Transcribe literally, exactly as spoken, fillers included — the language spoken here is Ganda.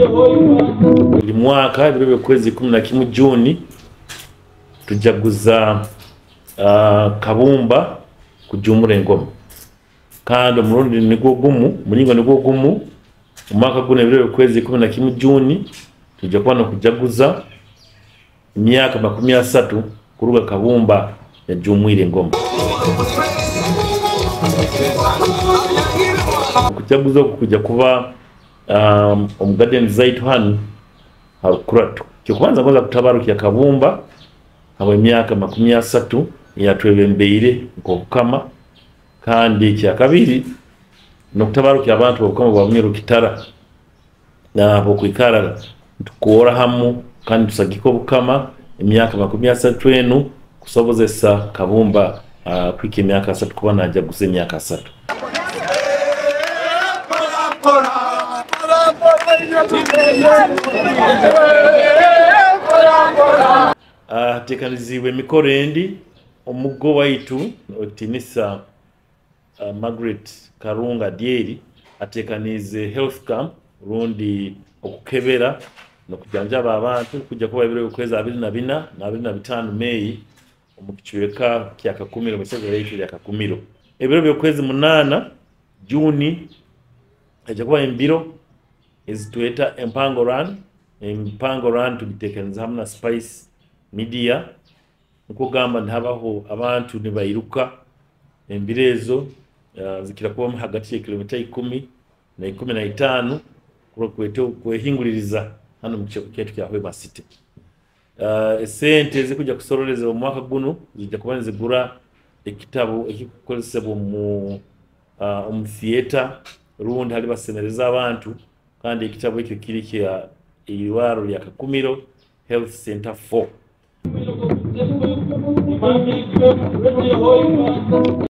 buli mwaka ebiro by'okwezi kumi na kimu Juni tujaguza uh, kabumba kujumura engoma kandi omulundi nigwo gumu mulingo nigwo gumu umwaka guno ebiro by'okwezi kumi na kimu Juni tujja kuba nokujaguza emyaka makumi asatu kuruga kabumba yajumwire engoma. Okujaguza oku kujja kuba um, omugadde nzaitu hanu hakuratu kyokubanza ngoza kutabarukya kabumba abo emyaka makumi asatu yatwebembeire nk'obukama kandi kyakabiri nokutabarukya abantu obukama bwabunyeru kitara nabo kwikara tukora hamu kandi tusagika obukama emyaka makumi asatu enu kusobozesa kabumba uh, kwika emyaka asatu kuba najaguza emyaka asatu. Uh, tekanizibwe emikoro endi omuggo waitu otinisa uh, Margaret Karunga Dyeri atekanize health camp rundi okukebera nokujanjaba abantu kujja kuba ebiro by'okwezi abiri na bina na abiri na bitano Mei omukichweka kya kakumiro mesezo yaitu ya kakumiro ebiro by'okwezi munana Juni ejja kuba embiro ezitweta empango run empango run tugitekaniza hamwe na Spice Media nkugamba ntabaho abantu nibairuka embirezo uh, zikira kuba hagati ya kilomita ikumi na ikumi na itanu kuro kweto kwehinguliriza hano mu kigo kyetu kya Hwema City. Uh, esente zikuja kusoroleza mu mwaka guno zijja kuba zigura ekitabo ekikukozesebwa mu uh, mu theater rundi hali basenereza abantu kandi ekitabo ekyo kiri kya iwaro lya Kakumiro Health Center four.